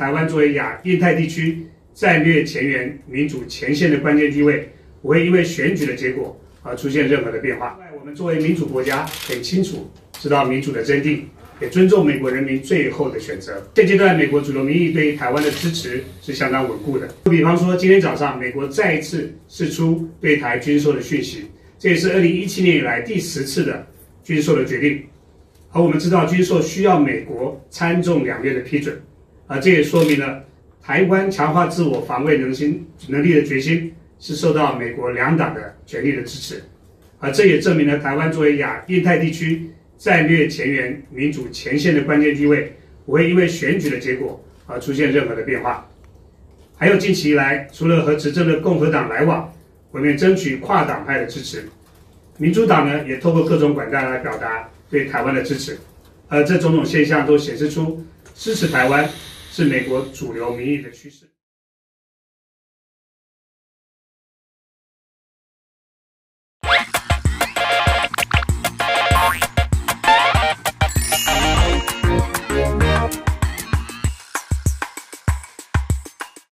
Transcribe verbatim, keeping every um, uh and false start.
台湾作为亚印太地区战略前沿、民主前线的关键地位，不会因为选举的结果而出现任何的变化。另外，我们作为民主国家，很清楚知道民主的真谛，也尊重美国人民最后的选择。现阶段，美国主流民意对台湾的支持是相当稳固的。比方说，今天早上，美国再一次释出对台军售的讯息，这也是二零一七年以来第十次的军售的决定。而我们知道，军售需要美国参众两院的批准，而这也说明了台湾强化自我防卫能心能力的决心是受到美国两党的全力的支持，而这也证明了台湾作为亚印太地区战略前沿、民主前线的关键地位，不会因为选举的结果而出现任何的变化。还有近期以来，除了和执政的共和党来往，我们也争取跨党派的支持。民主党呢，也透过各种管道来表达对台湾的支持，而这种种现象都显示出支持台湾是美国主流民意的趋势。